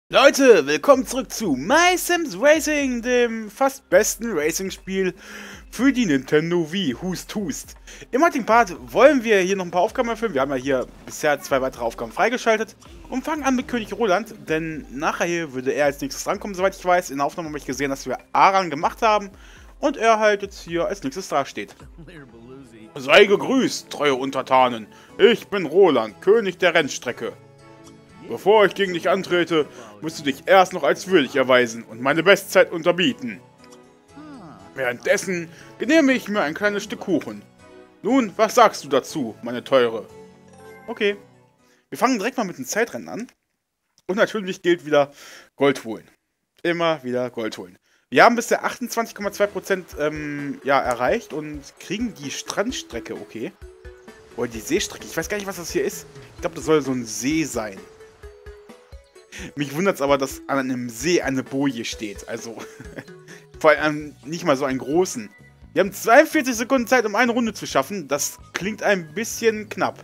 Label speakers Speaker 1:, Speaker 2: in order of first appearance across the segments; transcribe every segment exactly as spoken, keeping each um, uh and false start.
Speaker 1: Leute, willkommen zurück zu MySims Racing, dem fast besten Racing-Spiel für die Nintendo Wii. Hust, hust. Im heutigen Part wollen wir hier noch ein paar Aufgaben erfüllen. Wir haben ja hier bisher zwei weitere Aufgaben freigeschaltet und fangen an mit König Roland, denn nachher hier würde er als nächstes rankommen, soweit ich weiß. In der Aufnahme habe ich gesehen, dass wir Aran gemacht haben und er halt jetzt hier als nächstes da steht. Sei gegrüßt, treue Untertanen. Ich bin Roland, König der Rennstrecke. Bevor ich gegen dich antrete, musst du dich erst noch als würdig erweisen und meine Bestzeit unterbieten. Währenddessen genehme ich mir ein kleines Stück Kuchen. Nun, was sagst du dazu, meine Teure? Okay. Wir fangen direkt mal mit dem Zeitrennen an. Und natürlich gilt wieder Gold holen. Immer wieder Gold holen. Wir haben bisher achtundzwanzig Komma zwei Prozent ähm, ja, erreicht und kriegen die Strandstrecke, okay. Oder die Seestrecke. Ich weiß gar nicht, was das hier ist. Ich glaube, das soll so ein See sein. Mich wundert es aber, dass an einem See eine Boje steht. Also, vor allem nicht mal so einen großen. Wir haben zweiundvierzig Sekunden Zeit, um eine Runde zu schaffen. Das klingt ein bisschen knapp.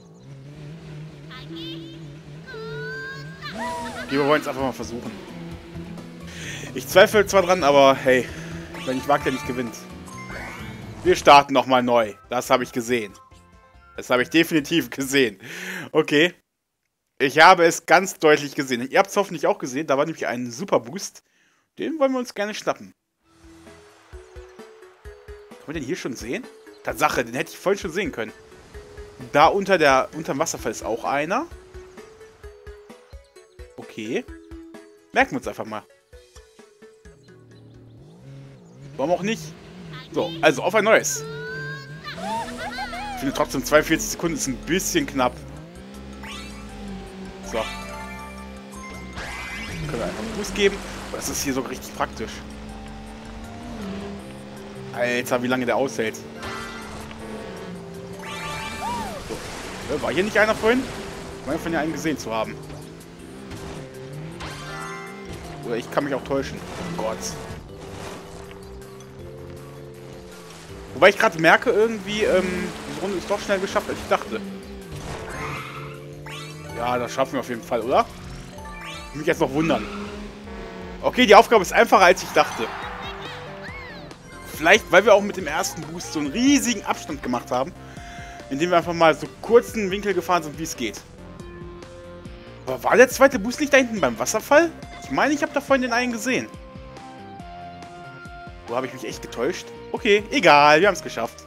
Speaker 1: Okay, wir wollen es einfach mal versuchen. Ich zweifle zwar dran, aber hey, wenn ich wagt, der nicht gewinnt. Wir starten nochmal neu. Das habe ich gesehen. Das habe ich definitiv gesehen. Okay. Ich habe es ganz deutlich gesehen. Ihr habt es hoffentlich auch gesehen. Da war nämlich ein Super Boost. Den wollen wir uns gerne schnappen. Können wir den hier schon sehen? Tatsache, den hätte ich vorhin schon sehen können. Da unter der, unter dem Wasserfall ist auch einer. Okay. Merken wir uns einfach mal. Warum auch nicht? So, also auf ein neues. Ich finde trotzdem zweiundvierzig Sekunden ist ein bisschen knapp. So. Können wir einfach einen Boost geben. Oh, das ist hier sogar richtig praktisch. Alter, wie lange der aushält. So. War hier nicht einer vorhin? Ich meine, von hier einen gesehen zu haben. Oder ich kann mich auch täuschen. Oh Gott. Wobei ich gerade merke, irgendwie, ähm, diese Runde ist doch schnell geschafft, als ich dachte. Ja, das schaffen wir auf jeden Fall, oder? Ich mich jetzt noch wundern. Okay, die Aufgabe ist einfacher, als ich dachte. Vielleicht, weil wir auch mit dem ersten Boost so einen riesigen Abstand gemacht haben, indem wir einfach mal so kurzen Winkel gefahren sind, wie es geht. Aber war der zweite Boost nicht da hinten beim Wasserfall? Ich meine, ich habe da vorhin den einen gesehen. Wo habe ich mich echt getäuscht? Okay, egal, wir haben es geschafft.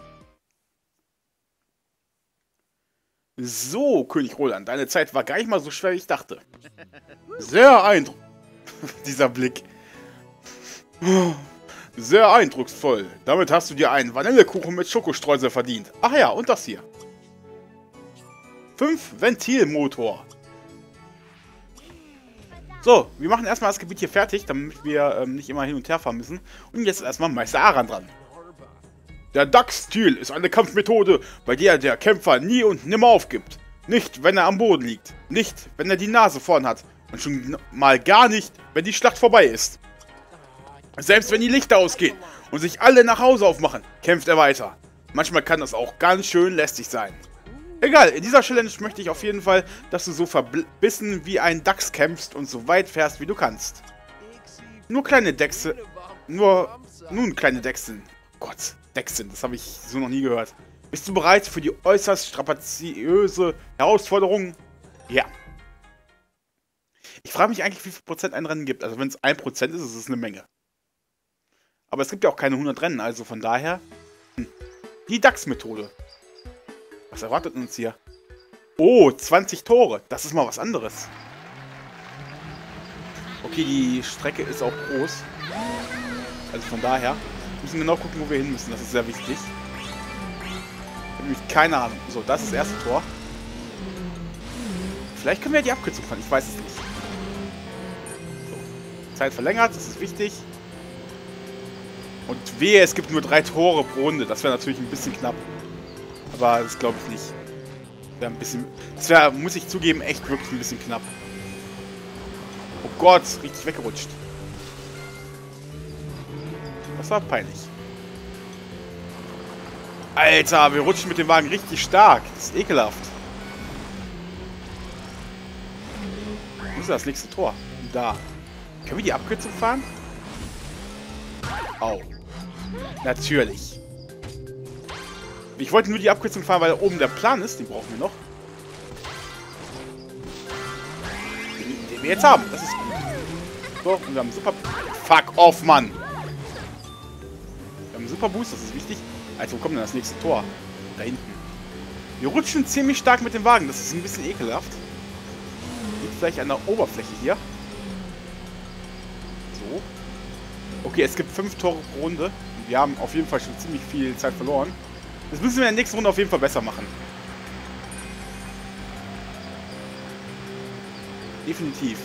Speaker 1: So, König Roland, deine Zeit war gar nicht mal so schwer, wie ich dachte. Sehr eindrucksvoll. Dieser Blick. Sehr eindrucksvoll. Damit hast du dir einen Vanillekuchen mit Schokostreusel verdient. Ach ja, und das hier. fünf Ventilmotor. So, wir machen erstmal das Gebiet hier fertig, damit wir ähm, nicht immer hin und her fahren müssen. Und jetzt ist erstmal Meister Aran dran. Der Duck-Stil ist eine Kampfmethode, bei der der Kämpfer nie und nimmer aufgibt. Nicht, wenn er am Boden liegt. Nicht, wenn er die Nase vorn hat. Und schon mal gar nicht, wenn die Schlacht vorbei ist. Selbst wenn die Lichter ausgehen und sich alle nach Hause aufmachen, kämpft er weiter. Manchmal kann das auch ganz schön lästig sein. Egal, in dieser Challenge möchte ich auf jeden Fall, dass du so verbissen wie ein Dachs kämpfst und so weit fährst, wie du kannst. Nur kleine Dechse... Nur... Nun, kleine Dechsen. Gott... Dechsen, das habe ich so noch nie gehört. Bist du bereit für die äußerst strapaziöse Herausforderung? Ja. Ich frage mich eigentlich, wie viel Prozent ein Rennen gibt. Also wenn es ein Prozent ist, ist es eine Menge. Aber es gibt ja auch keine hundert Rennen, also von daher... Hm. Die Dachs-Methode. Was erwartet uns hier? Oh, zwanzig Tore. Das ist mal was anderes. Okay, die Strecke ist auch groß. Also von daher... Wir müssen genau gucken, wo wir hin müssen. Das ist sehr wichtig. Ich habe nämlich keine Ahnung. So, das ist das erste Tor. Vielleicht können wir ja die Abkürzung fahren. Ich weiß es nicht. So. Zeit verlängert. Das ist wichtig. Und wehe, es gibt nur drei Tore pro Runde. Das wäre natürlich ein bisschen knapp. Aber das glaube ich nicht. Wäre ein bisschen... Das wäre, muss ich zugeben, echt wirklich ein bisschen knapp. Oh Gott, richtig weggerutscht. Das war peinlich. Alter, wir rutschen mit dem Wagen richtig stark. Das ist ekelhaft. Wo ist das nächste Tor? da. Können wir die Abkürzung fahren? Au. Natürlich. Ich wollte nur die Abkürzung fahren, weil oben der Plan ist. Den brauchen wir noch. Den, den wir jetzt haben. Das ist gut. So, und wir haben super... Fuck off, Mann. Wir haben einen super Boost, das ist wichtig. Also, wo kommt denn das nächste Tor? Da hinten. Wir rutschen ziemlich stark mit dem Wagen. Das ist ein bisschen ekelhaft. Liegt vielleicht an der Oberfläche hier. So. Okay, es gibt fünf Tore pro Runde. Wir haben auf jeden Fall schon ziemlich viel Zeit verloren. Das müssen wir in der nächsten Runde auf jeden Fall besser machen. Definitiv.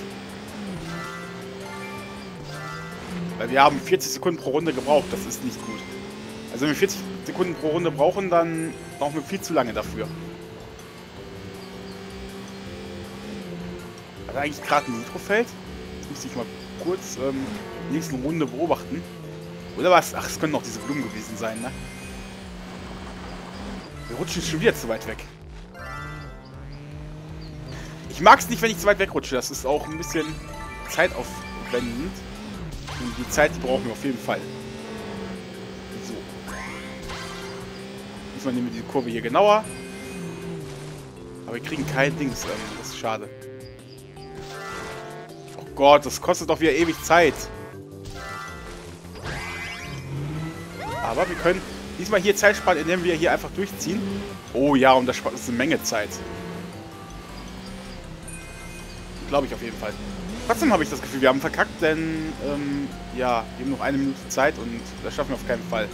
Speaker 1: Weil wir haben vierzig Sekunden pro Runde gebraucht. Das ist nicht gut. Also wenn wir vierzig Sekunden pro Runde brauchen, dann brauchen wir viel zu lange dafür. Hat er eigentlich gerade ein Nitrofeld? Das müsste ich mal kurz ähm, in der nächsten Runde beobachten. Oder was? Ach, es können noch diese Blumen gewesen sein, ne? Wir rutschen schon wieder zu weit weg. Ich mag es nicht, wenn ich zu weit wegrutsche. Das ist auch ein bisschen zeitaufwendend. Und die Zeit, die brauchen wir auf jeden Fall. So. Diesmal nehmen wir die Kurve hier genauer. Aber wir kriegen kein Dings. Ähm, das ist schade. Oh Gott, das kostet doch wieder ewig Zeit. Aber wir können diesmal hier Zeit sparen, indem wir hier einfach durchziehen. Oh ja, und das spart uns eine Menge Zeit. Glaube ich auf jeden Fall. Trotzdem habe ich das Gefühl, wir haben verkackt, denn, ähm, ja, wir haben noch eine Minute Zeit und das schaffen wir auf keinen Fall.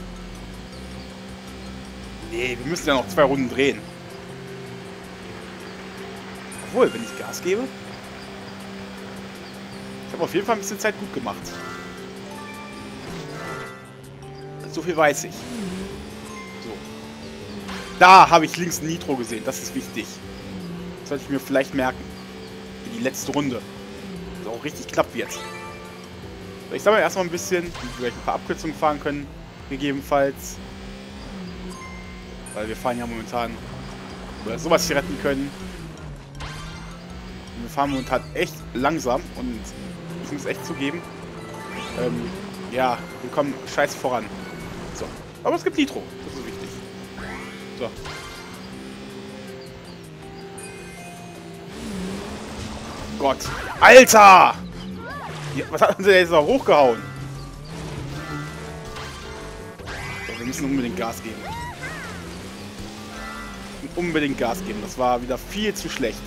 Speaker 1: Nee, wir müssen ja noch zwei Runden drehen. Obwohl, wenn ich Gas gebe... Ich habe auf jeden Fall ein bisschen Zeit gut gemacht. So viel weiß ich. So. Da habe ich links ein Nitro gesehen. Das ist wichtig. Das sollte ich mir vielleicht merken. Für die letzte Runde. Dass es auch richtig knapp wird. So, ich sammle erstmal ein bisschen, damit wir vielleicht ein paar Abkürzungen fahren können. Gegebenenfalls. Weil wir fahren ja momentan, oder sowas hier retten können. Und wir fahren momentan echt langsam und ich muss echt zugeben, ähm, ja, wir kommen scheiße voran. So. Aber es gibt Nitro. Das ist wichtig. So. Gott. Alter! Ja, was hat uns der jetzt noch hochgehauen? So, wir müssen unbedingt Gas geben. Wir müssen unbedingt Gas geben. Das war wieder viel zu schlecht.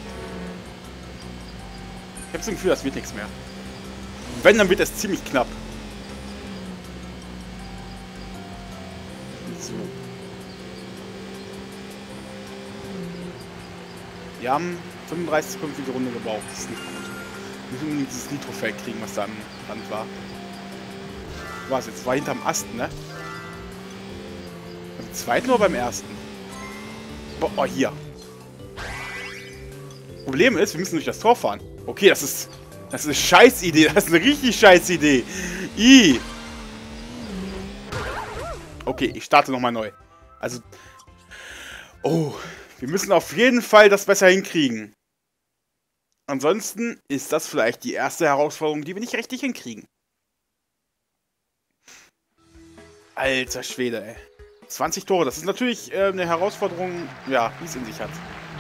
Speaker 1: Ich habe das Gefühl, das wird nichts mehr. Wenn, dann wird es ziemlich knapp. So. Wir haben fünfunddreißig Sekunden für die Runde gebraucht. Das ist nicht gut. Wir müssen unbedingt dieses Nitrofeld kriegen, was da am Rand war. Was jetzt? War hinterm Ast, ne? Beim zweiten oder beim ersten? Oh, hier. Problem ist, wir müssen durch das Tor fahren. Okay, das ist... Das ist eine Scheißidee. Das ist eine richtig Scheißidee. I. Okay, ich starte nochmal neu. Also... Oh, wir müssen auf jeden Fall das besser hinkriegen. Ansonsten ist das vielleicht die erste Herausforderung, die wir nicht richtig hinkriegen. Alter Schwede, ey. zwanzig Tore, das ist natürlich äh, eine Herausforderung, ja, die es in sich hat.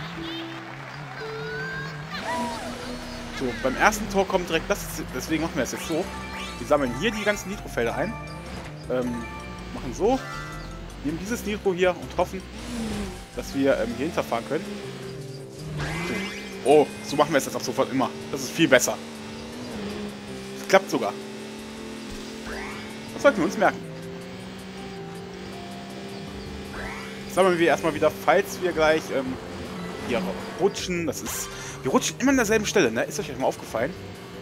Speaker 1: So, beim ersten Tor kommt direkt das, deswegen machen wir es jetzt so. Wir sammeln hier die ganzen Nitrofelder ein. Ähm, machen so. Nehmen dieses Nitro hier und hoffen, dass wir ähm, hier hinterfahren können. So. Oh, so machen wir es jetzt ab sofort immer. Das ist viel besser. Das klappt sogar. Das sollten wir uns merken. Sammeln wir erstmal wieder, falls wir gleich ähm, hier rutschen. Das ist... Wir rutschen immer an derselben Stelle, ne? Ist euch mal aufgefallen?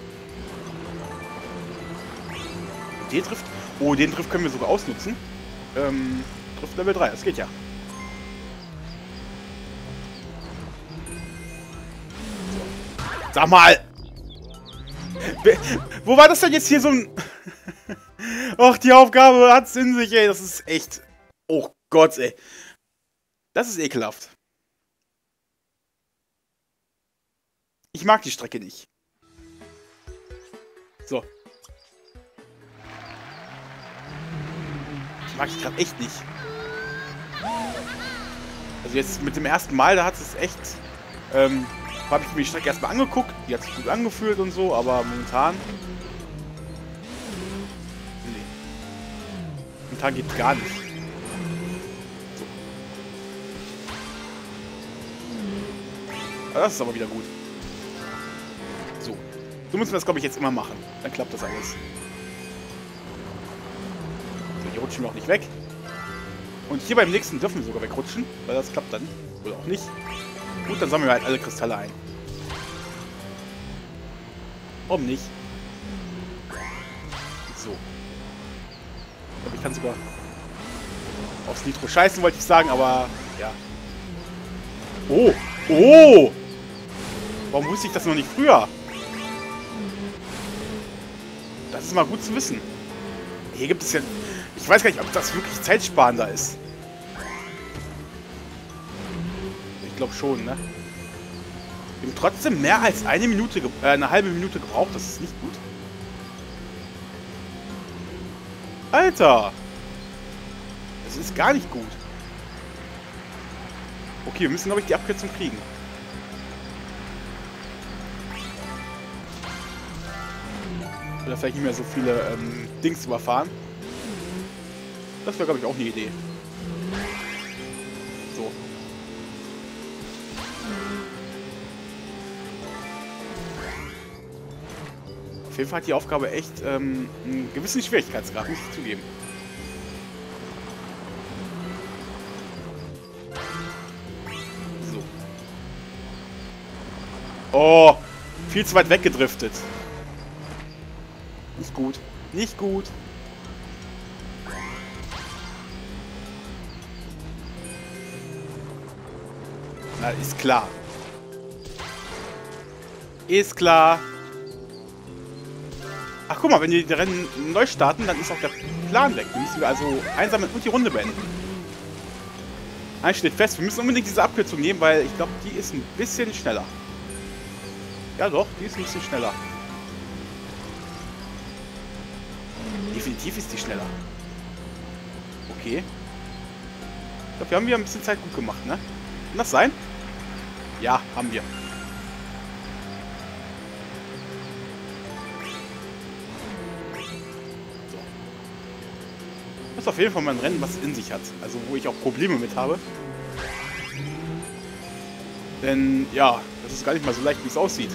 Speaker 1: Den Drift... Oh, den Drift können wir sogar ausnutzen. Ähm, Drift Level drei, das geht ja. So. Sag mal! Wo war das denn jetzt hier so ein... Och, die Aufgabe hat's in sich, ey. Das ist echt... Oh Gott, ey. Das ist ekelhaft. Ich mag die Strecke nicht. So. Das mag ich gerade echt nicht. Also jetzt mit dem ersten Mal, da hat es echt... Ähm, habe ich mir die Strecke erstmal angeguckt. Die hat sich gut angefühlt und so, aber momentan... Nee. Momentan geht gar nicht. So. Aber das ist aber wieder gut. So. So müssen wir das, glaube ich, jetzt immer machen. Dann klappt das alles. So, hier rutschen wir auch nicht weg. Und hier beim nächsten dürfen wir sogar wegrutschen, weil das klappt dann. Oder auch nicht. Gut, dann sammeln wir halt alle Kristalle ein. Warum nicht? So. Ich glaube, ich kann sogar aufs Nitro scheißen, wollte ich sagen, aber ja. Oh! Oh! Warum wusste ich das noch nicht früher? Das ist mal gut zu wissen. Hier gibt es ja... Ich weiß gar nicht, ob das wirklich zeitsparender ist. Ich glaube schon, ne? Wir haben trotzdem mehr als eine Minute, äh, eine halbe Minute gebraucht. Das ist nicht gut. Alter! Das ist gar nicht gut. Okay, wir müssen, glaube ich, die Abkürzung kriegen. Oder vielleicht nicht mehr so viele ähm, Dings überfahren. Das wäre, glaube ich, auch eine Idee. So. Auf jeden Fall hat die Aufgabe echt ähm, einen gewissen Schwierigkeitsgrad, muss ich zugeben. So. Oh, viel zu weit weggedriftet. Nicht gut. Nicht gut. Na, ist klar. Ist klar. Ach, guck mal, wenn wir die Rennen neu starten, dann ist auch der Plan weg. Wir müssen also einsammeln und die Runde beenden. Eins steht fest, wir müssen unbedingt diese Abkürzung nehmen, weil ich glaube, die ist ein bisschen schneller. Ja doch, die ist ein bisschen schneller. Definitiv ist die schneller. Okay. Ich glaube, wir haben wieder ein bisschen Zeit gut gemacht, ne? Kann das sein? Ja, haben wir. So. Das ist auf jeden Fall mal ein Rennen, was in sich hat. Also, wo ich auch Probleme mit habe. Denn, ja, das ist gar nicht mal so leicht, wie es aussieht.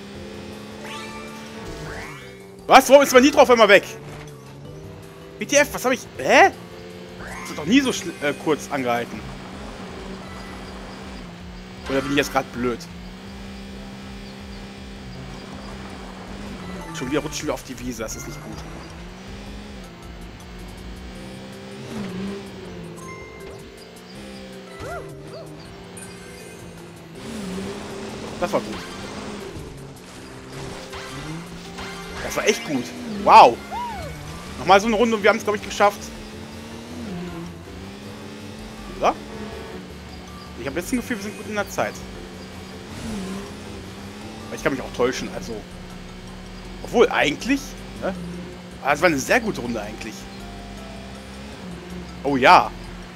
Speaker 1: Was? Warum ist mein Nitro auf einmal weg? W T F, was habe ich... Hä? Das ist doch nie so äh, kurz angehalten. Oder bin ich jetzt gerade blöd? Schon wieder rutschen wir auf die Wiese, das ist nicht gut. Das war gut. Das war echt gut. Wow. Nochmal so eine Runde und wir haben es, glaube ich, geschafft. Oder? Ich habe jetzt ein Gefühl, wir sind gut in der Zeit. Ich kann mich auch täuschen, also... Obwohl, eigentlich... Ne? Aber es war eine sehr gute Runde, eigentlich. Oh ja.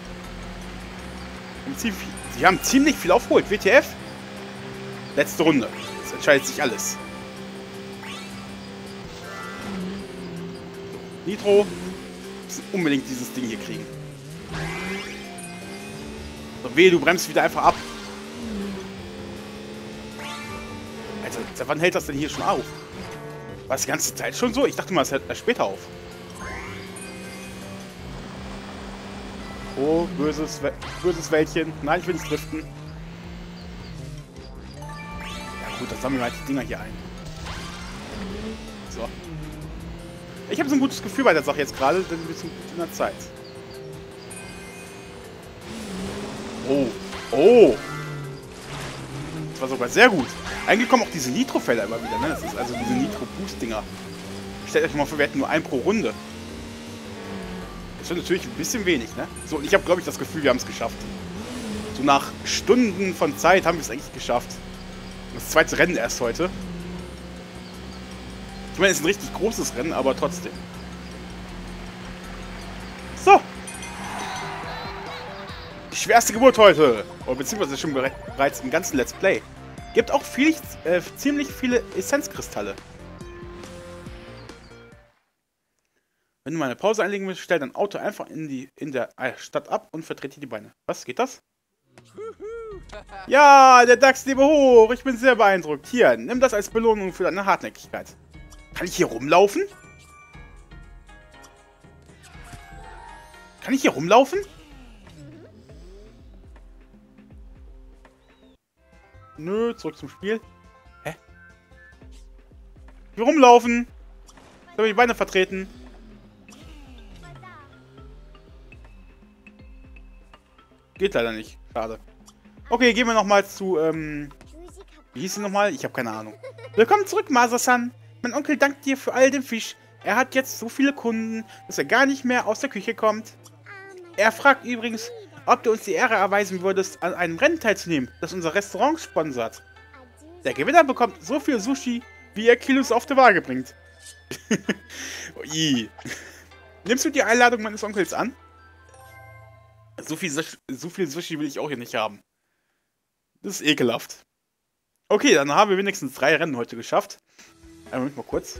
Speaker 1: Sie haben ziemlich viel aufgeholt. W T F? Letzte Runde. Jetzt entscheidet sich alles. Nitro. Wir müssen unbedingt dieses Ding hier kriegen. So, wehe, du bremst wieder einfach ab. Alter, seit wann hält das denn hier schon auf? War das die ganze Zeit schon so? Ich dachte mal, es hört erst später auf. Oh, böses, böses Wäldchen. Nein, ich will nicht driften. Ja gut, dann sammeln wir halt die Dinger hier ein. So. Ich habe so ein gutes Gefühl bei der Sache jetzt gerade, denn wir sind gut in der Zeit. Oh. Oh. Das war sogar sehr gut. Eigentlich kommen auch diese Nitro-Felder immer wieder, ne? Das ist also diese Nitro-Boost-Dinger. Stellt euch mal vor, wir hätten nur einen pro Runde. Das ist natürlich ein bisschen wenig, ne? So, und ich habe, glaube ich, das Gefühl, wir haben es geschafft. So nach Stunden von Zeit haben wir es eigentlich geschafft. Das zweite Rennen erst heute. Ich meine, es ist ein richtig großes Rennen, aber trotzdem. So. Die schwerste Geburt heute. Oder beziehungsweise schon bereits im ganzen Let's Play. Gibt auch viel, äh, ziemlich viele Essenzkristalle. Wenn du mal eine Pause einlegen willst, stell dein Auto einfach in, die, in der Stadt ab und vertrete die Beine. Was, geht das? Ja, der DAX lebe hoch. Ich bin sehr beeindruckt. Hier, nimm das als Belohnung für deine Hartnäckigkeit. Kann ich hier rumlaufen? Kann ich hier rumlaufen? Nö, zurück zum Spiel. Hä? Hier rumlaufen. Ich habe die Beine vertreten. Geht leider nicht. Schade. Okay, gehen wir nochmal zu, ähm... wie hieß sie nochmal? Ich habe keine Ahnung. Willkommen zurück, Masa-san. Mein Onkel dankt dir für all den Fisch. Er hat jetzt so viele Kunden, dass er gar nicht mehr aus der Küche kommt. Er fragt übrigens, ob du uns die Ehre erweisen würdest, an einem Rennen teilzunehmen, das unser Restaurant sponsert. Der Gewinner bekommt so viel Sushi, wie er Kilos auf die Waage bringt. Ui. Nimmst du die Einladung meines Onkels an? So viel, so viel Sushi will ich auch hier nicht haben. Das ist ekelhaft. Okay, dann haben wir wenigstens drei Rennen heute geschafft. Moment mal kurz.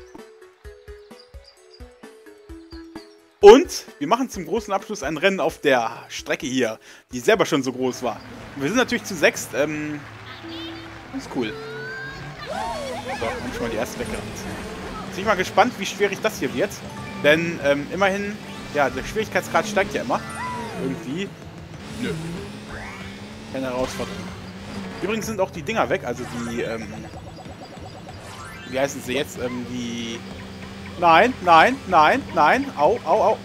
Speaker 1: Und wir machen zum großen Abschluss ein Rennen auf der Strecke hier, die selber schon so groß war. Wir sind natürlich zu sechst. Ähm, das ist cool. So, haben schon mal die erste weggerannt. Jetzt bin ich mal gespannt, wie schwierig das hier wird. Denn ähm, immerhin, ja, der Schwierigkeitsgrad steigt ja immer. Irgendwie. Nö. Keine Herausforderung. Übrigens sind auch die Dinger weg, also die, ähm, wie heißen sie jetzt? Ähm, die... Nein, nein, nein, nein. Au, au, au.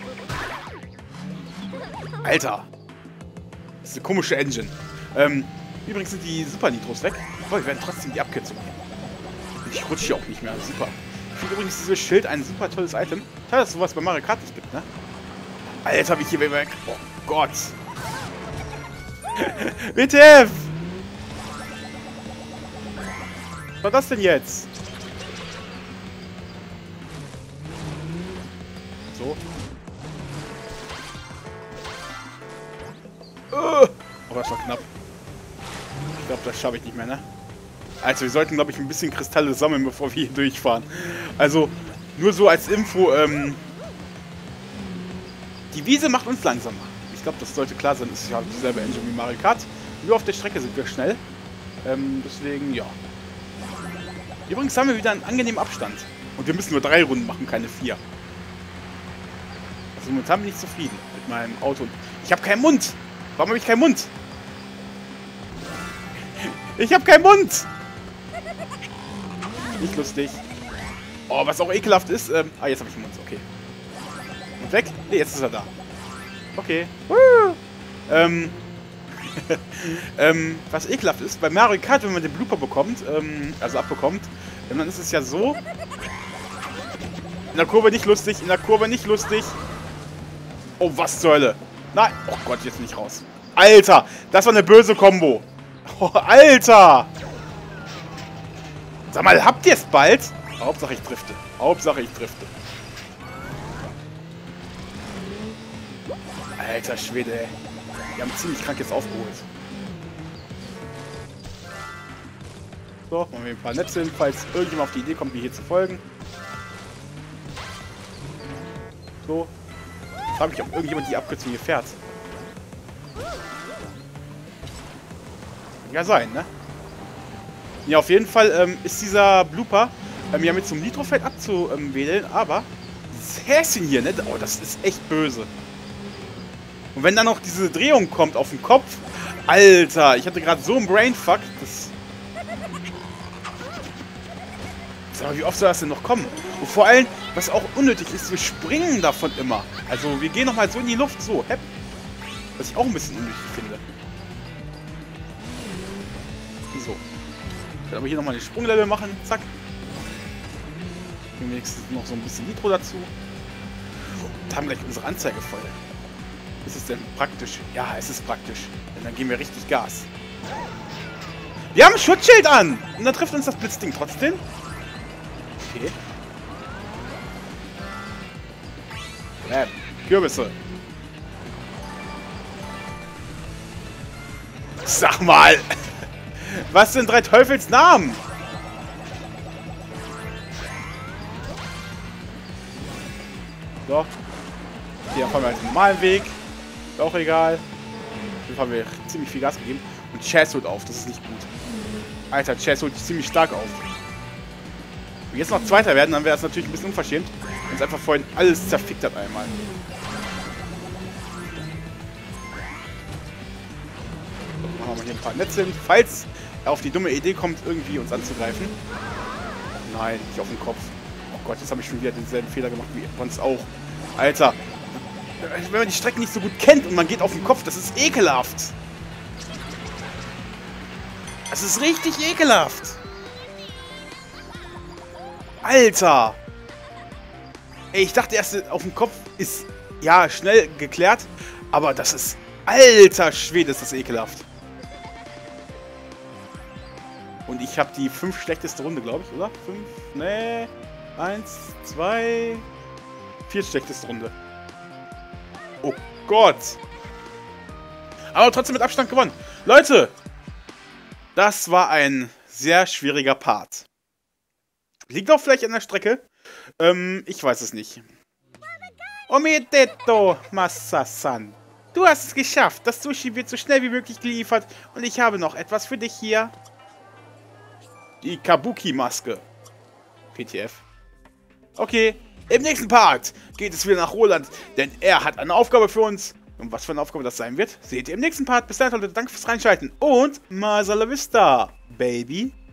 Speaker 1: Alter. Das ist eine komische Engine. Ähm, übrigens sind die Super Nitros weg. Aber wir werden trotzdem die Abkürzung nehmen. Ich rutsche hier auch nicht mehr. Super. Ich finde übrigens dieses Schild ein super tolles Item. Schade, dass es sowas bei Mario Kart nicht gibt, ne? Alter, wie ich hier weg. Oh Gott. W T F! Was war das denn jetzt? So. Oh, das war knapp. Ich glaube, das schaffe ich nicht mehr, ne? Also, wir sollten, glaube ich, ein bisschen Kristalle sammeln, bevor wir hier durchfahren. Also, nur so als Info, ähm... die Wiese macht uns langsamer. Ich glaube, das sollte klar sein. Das ist ja dieselbe Engine wie Mario Kart. Nur auf der Strecke sind wir schnell. Ähm, deswegen, ja. Übrigens haben wir wieder einen angenehmen Abstand. Und wir müssen nur drei Runden machen, keine vier. Also momentan bin ich zufrieden mit meinem Auto. Ich habe keinen Mund. Warum habe ich keinen Mund? Ich habe keinen Mund. Nicht lustig. Oh, was auch ekelhaft ist. Ähm, ah, jetzt habe ich den Mund. Okay. Und weg? Ne, jetzt ist er da. Okay. Woo. Ähm. ähm, was ekelhaft ist, bei Mario Kart, wenn man den Blooper bekommt, ähm, also abbekommt, dann ist es ja so. In der Kurve nicht lustig, in der Kurve nicht lustig. Oh, was zur Hölle. Nein. Oh Gott, jetzt nicht raus. Alter, das war eine böse Kombo. Oh, Alter. Sag mal, habt ihr es bald? Hauptsache ich drifte. Hauptsache ich drifte. Alter Schwede, ey. Wir haben ziemlich krank jetzt aufgeholt. So, machen wir ein paar Netze hin, falls irgendjemand auf die Idee kommt, mir hier zu folgen. So. Ich frage mich, ob irgendjemand die Abkürzung hier fährt. Kann ja sein, ne? Ja, auf jeden Fall ähm, ist dieser Blooper ähm, ja mit so einem Nitrofeld abzuwählen, aber dieses Häschen hier, ne? Oh, das ist echt böse. Und wenn dann noch diese Drehung kommt auf den Kopf, Alter, ich hatte gerade so einen Brainfuck, das... Sag mal, wie oft soll das denn noch kommen? Und vor allem, was auch unnötig ist, wir springen davon immer. Also, wir gehen nochmal so in die Luft, so, hepp. Was ich auch ein bisschen unnötig finde. So. Ich werde aber hier nochmal den Sprunglevel machen, zack. Wenigstens noch so ein bisschen Nitro dazu. Und haben gleich unsere Anzeige voll. Ist es denn praktisch? Ja, es ist praktisch. Denn dann geben wir richtig Gas. Wir haben ein Schutzschild an! Und dann trifft uns das Blitzding trotzdem. Okay. Bam. Kürbisse. Sag mal. Was sind drei Teufels Namen? So. Hier fahren wir halt den normalen Weg. Ist auch egal. Hier haben wir ziemlich viel Gas gegeben. Und Chaz holt auf. Das ist nicht gut. Alter, Chaz holt ziemlich stark auf. Wenn wir jetzt noch Zweiter werden, dann wäre das natürlich ein bisschen unverschämt. Wenn es einfach vorhin alles zerfickt hat einmal. So, machen wir mal hier ein paar Netze hin. Falls er auf die dumme Idee kommt, irgendwie uns anzugreifen. Nein, nicht auf den Kopf. Oh Gott, jetzt habe ich schon wieder denselben Fehler gemacht wie sonst auch. Alter. Wenn man die Strecken nicht so gut kennt und man geht auf den Kopf, das ist ekelhaft. Das ist richtig ekelhaft. Alter. Ey, ich dachte erst, auf dem Kopf ist, ja, schnell geklärt. Aber das ist, alter Schwede, ist das ekelhaft. Und ich habe die fünf schlechteste Runde, glaube ich, oder? Fünf? Nee. Eins, zwei, vier schlechteste Runde. Oh Gott. Aber trotzdem mit Abstand gewonnen. Leute, das war ein sehr schwieriger Part. Liegt auch vielleicht an der Strecke. Ähm, ich weiß es nicht. Omedeto, Masa-san. Du hast es geschafft. Das Sushi wird so schnell wie möglich geliefert. Und ich habe noch etwas für dich hier. Die Kabuki-Maske. P T F. Okay, im nächsten Part geht es wieder nach Roland, denn er hat eine Aufgabe für uns. Und was für eine Aufgabe das sein wird, seht ihr im nächsten Part. Bis dahin, Leute, danke fürs Reinschalten und Masala Vista, Baby.